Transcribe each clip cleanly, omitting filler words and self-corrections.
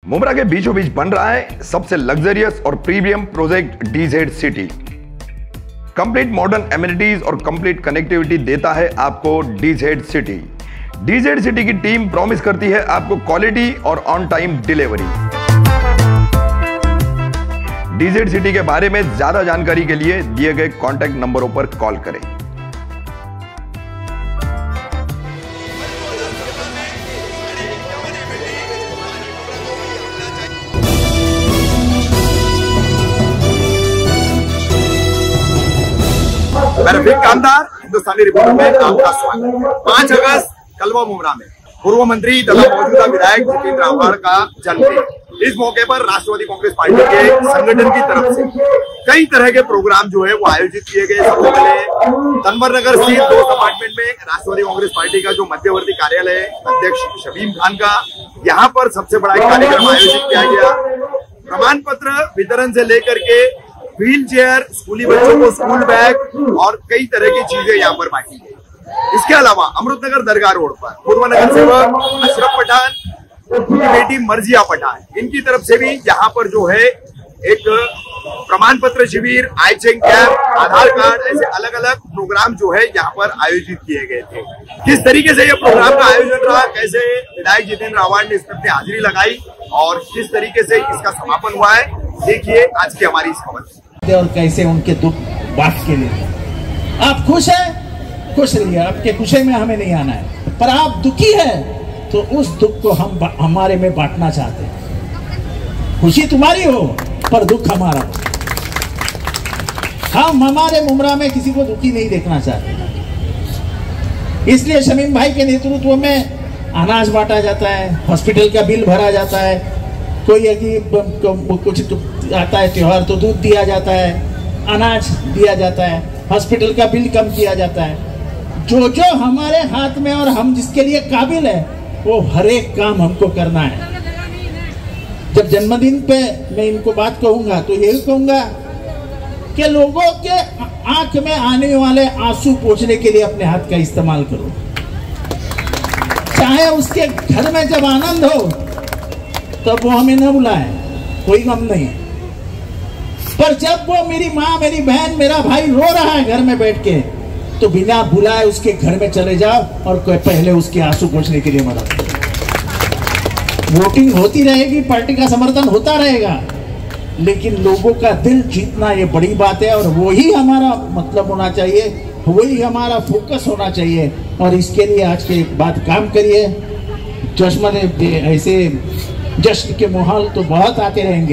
मुमरा के बीचों बीच बन रहा है सबसे लग्जरियस और premium project DZ city. Complete modern amenities और कंप्लीट कनेक्टिविटी देता है आपको डीजेड सिटी। डीजेड सिटी की टीम प्रॉमिस करती है आपको क्वालिटी और on time delivery. DZ city के बारे में ज्यादा जानकारी के लिए दिए गए कॉन्टैक्ट नंबरों पर कॉल करें। मैं रफीक कामदार, हिंदुस्तानी रिपोर्टर में आपका स्वागत। 5 अगस्त कलवा मुमरा में पूर्व मंत्री तथा मौजूदा विधायक जितेंद्र आव्हाड का जन्मदिन। इस मौके पर राष्ट्रवादी कांग्रेस पार्टी के संगठन की तरफ से कई तरह के प्रोग्राम जो है वो आयोजित किए गए। सबसे पहले तनवर नगर स्थित 2 अपार्टमेंट में राष्ट्रवादी कांग्रेस पार्टी का जो मध्यवर्ती कार्यालय अध्यक्ष शबीम खान का, यहाँ पर सबसे बड़ा एक कार्यक्रम आयोजित किया गया। प्रमाण पत्र वितरण से लेकर के व्हील चेयर, स्कूली बच्चों को स्कूल बैग और कई तरह की चीजें यहाँ पर बांटी गई। इसके अलावा अमृतनगर दरगाह रोड पर पूर्व नगर सेवक अशरफ पठान, उनकी बेटी मर्जिया पठान, इनकी तरफ से भी यहाँ पर जो है एक प्रमाण पत्र शिविर, eye check camp, Aadhaar card, ऐसे अलग अलग प्रोग्राम जो है यहाँ पर आयोजित किए गए थे। किस तरीके से ये प्रोग्राम का आयोजन रहा, कैसे विधायक जितेंद्र आव्हाड ने इसमें अपनी हाजिरी लगाई और किस तरीके से इसका समापन हुआ है, देखिए आज की हमारी इस खबर। और कैसे उनके दुख बांट के लिए आप खुश हैं, खुश रहिए, आपके खुशी में हमें नहीं आना है, पर आप दुखी हैं तो उस दुख को हम हमारे में बांटना चाहते हैं। खुशी तुम्हारी हो पर दुख हमारा हो। हम हमारे मुमरा में किसी को दुखी नहीं देखना चाहते, इसलिए शमीम भाई के नेतृत्व में अनाज बांटा जाता है, हॉस्पिटल का बिल भरा जाता है, कोई कुछ आता है त्योहार तो दूध दिया जाता है, अनाज दिया जाता है, हॉस्पिटल का बिल कम किया जाता है। जो जो हमारे हाथ में और हम जिसके लिए काबिल है वो हर एक काम हमको करना है। जब जन्मदिन पे मैं इनको बात कहूंगा तो यही कहूंगा कि लोगों के आंख में आने वाले आंसू पोंछने के लिए अपने हाथ का इस्तेमाल करो। चाहे उसके घर में जब आनंद हो तब वो हमें न बुलाए, कोई गम नहीं, पर जब वो मेरी माँ, मेरी बहन, मेरा भाई रो रहा है घर में बैठ के, तो बिना बुलाए उसके घर में चले जाओ और कोई पहले उसके आंसू पोंछने के लिए मदद करो। वोटिंग होती रहेगी, पार्टी का समर्थन होता रहेगा, लेकिन लोगों का दिल जीतना ये बड़ी बात है और वही हमारा मतलब होना चाहिए, वही हमारा फोकस होना चाहिए। और इसके लिए आज के बाद काम करिए। ऐसे जश्न के माहौल तो बहुत आते रहेंगे,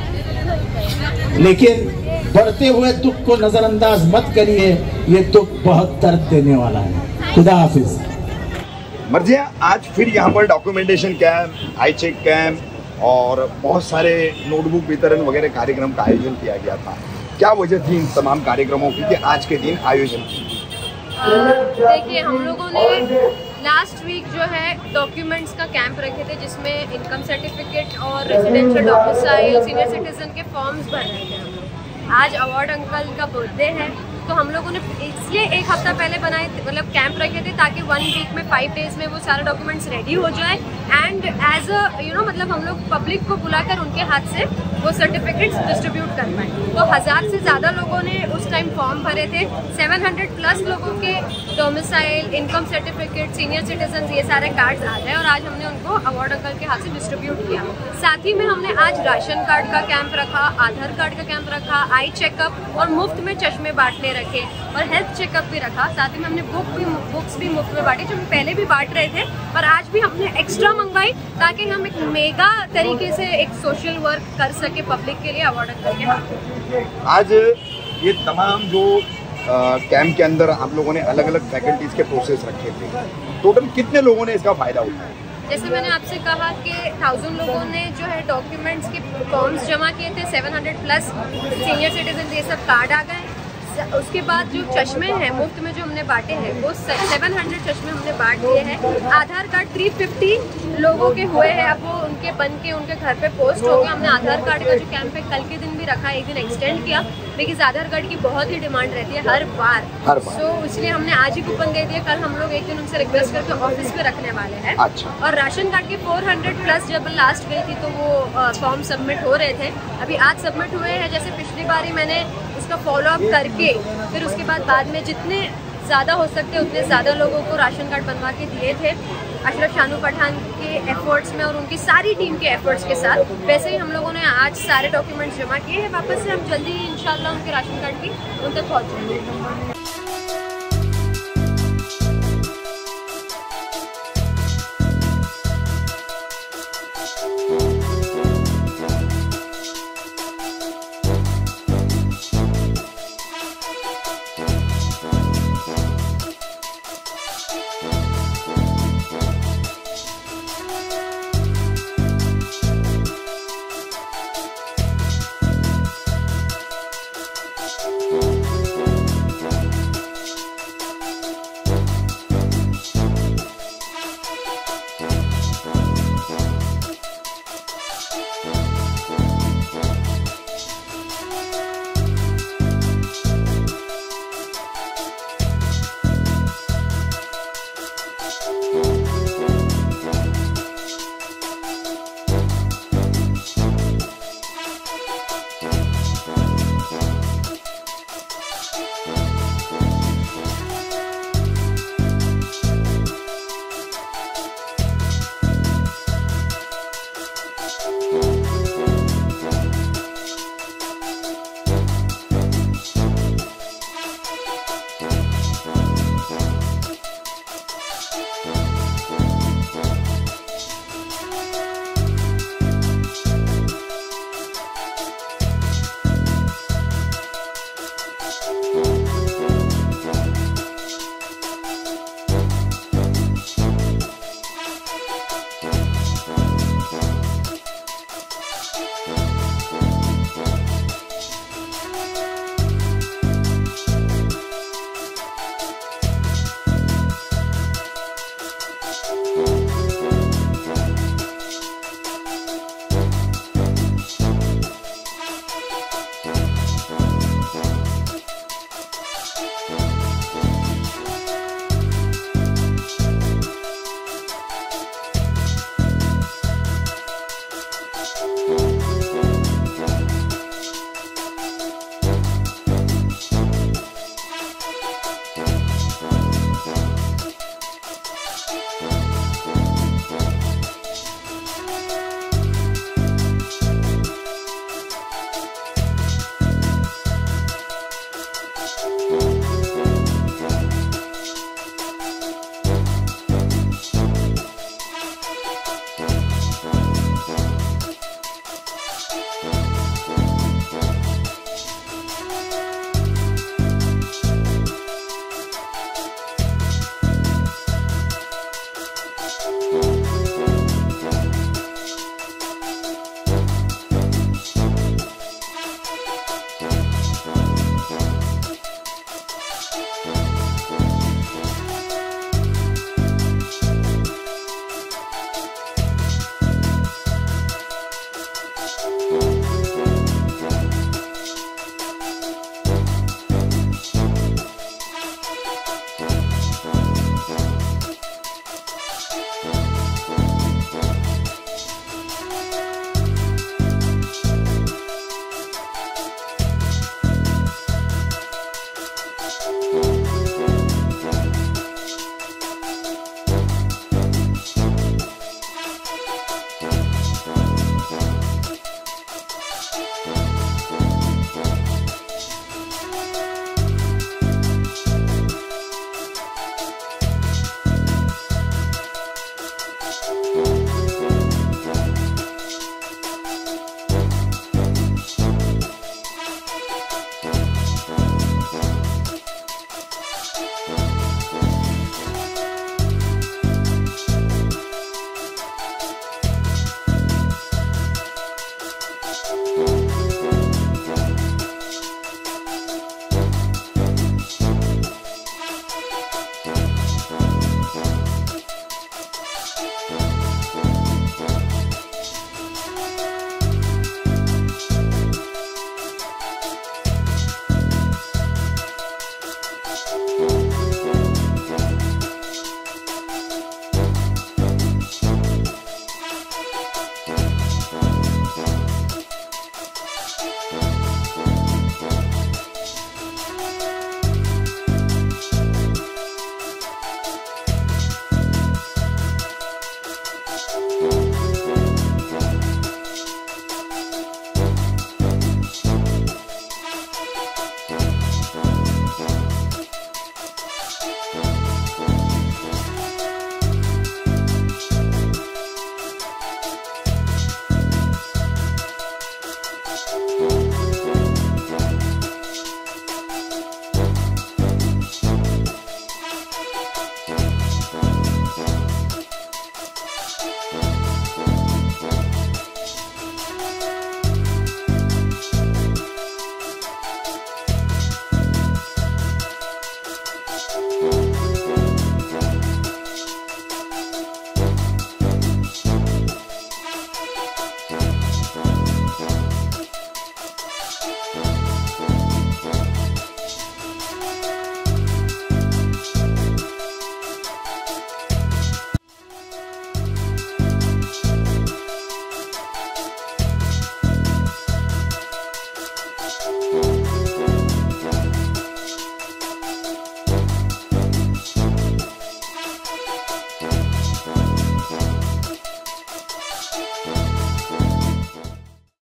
लेकिन बढ़ते हुए दुख को नजरअंदाज मत करिए, ये दुख बहुत दर्द देने वाला है। खुदा हाफिज। मर्जिया, आज फिर यहाँ पर documentation camp, eye check camp और बहुत सारे नोटबुक वितरण वगैरह कार्यक्रम का आयोजन किया गया था। क्या वजह थी इन तमाम कार्यक्रमों की कि आज के दिन आयोजन की? देखिए, हम लोगों ने लास्ट वीक जो है डॉक्यूमेंट्स का कैंप रखे थे, जिसमें इनकम सर्टिफिकेट और रेजिडेंशियल डोमिसाइल, सीनियर सिटीजन के फॉर्म्स भर रहे थे हम लोग। आज अवार्ड अंकल का बर्थडे है तो हम लोगों ने इसलिए एक हफ्ता पहले बनाए, मतलब कैंप रखे थे ताकि 1 वीक में 5 डेज में वो सारे डॉक्यूमेंट्स रेडी हो जाए एंड एज अ मतलब हम लोग पब्लिक को बुलाकर उनके हाथ से वो सर्टिफिकेट्स डिस्ट्रीब्यूट कर पाए। तो 1000 से ज़्यादा लोगों ने उस टाइम फॉर्म भरे थे। 700 प्लस लोगों के domicile, income certificate, senior citizen, ये सारे कार्ड्स आ गए और आज हमने उनको अवार्ड अंकल के हाथ से डिस्ट्रीब्यूट किया। साथ ही में हमने आज राशन कार्ड का कैंप रखा, आधार कार्ड का कैंप रखा, आई चेकअप और मुफ्त में चश्मे बांटने रखे और हेल्थ चेकअप भी रखा। साथ ही में हमने बुक्स भी मुफ्त में बांटी, जो हम पहले भी बांट रहे थे, पर आज भी हमने एक्स्ट्रा मंगवाई ताकि हम एक मेगा तरीके से एक सोशल वर्क कर सके पब्लिक के लिए अवार्ड अंकल के हाथ। आज ये तमाम जो कैंप के अंदर आप लोगों ने अलग अलग फैकल्टीज के प्रोसेस रखे थे, टोटल कितने लोगों ने इसका फायदा उठाया? जैसे मैंने आपसे कहा कि 1000 लोगों ने जो है डॉक्यूमेंट्स के फॉर्म्स जमा किए थे, 700 प्लस सीनियर सिटीजन ये सब कार्ड आ गए, उसके बाद जो चश्मे हैं मुफ्त में जो हमने बांटे हैं वो 700 चश्मे हमने बांट दिए हैं। आधार कार्ड 350 लोगों के हुए हैं, अब वो उनके बन के उनके घर पे पोस्ट हो गए। हमने आधार कार्ड का जो कैंप है कल के दिन भी रखा, एक दिन एक्सटेंड किया, बिकॉज आधार कार्ड की बहुत ही डिमांड रहती है हर बार। सो इसलिए हमने आज ही कूपन दे दिया, कल हम लोग एक दिन उनसे रिक्वेस्ट करके ऑफिस में रखने वाले हैं। अच्छा। और राशन कार्ड के 400 प्लस जब लास्ट गई थी तो वो फॉर्म सबमिट हो रहे थे, अभी आज सबमिट हुए हैं। जैसे पिछली बारी मैंने उसका फॉलो अप करके फिर उसके बाद में जितने ज़्यादा हो सकते उतने ज़्यादा लोगों को राशन कार्ड बनवा के दिए थे अशरफ शानू पठान के एफर्ट्स में और उनकी सारी टीम के एफर्ट्स के साथ। वैसे ही हम लोगों ने आज सारे डॉक्यूमेंट्स जमा किए हैं, वापस से हम जल्दी इंशाल्लाह उनके राशन कार्ड की उन तक पहुँचेंगे।